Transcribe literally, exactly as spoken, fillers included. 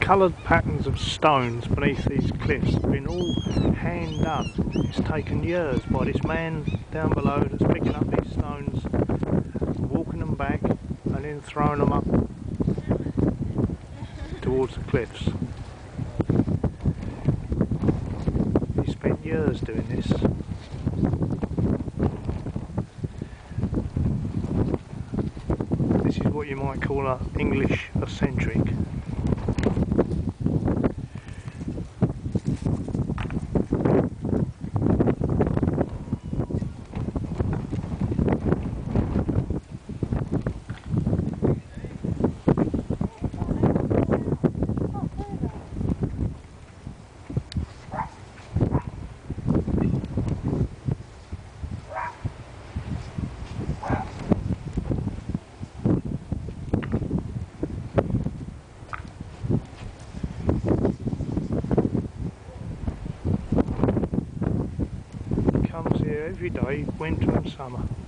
coloured patterns of stones beneath these cliffs have been all hand done. It's taken years by this man down below that's picking up these stones, walking them back and then throwing them up towards the cliffs. He spent years doing this. This is what you might call an English eccentric. Comes here every day, winter and summer.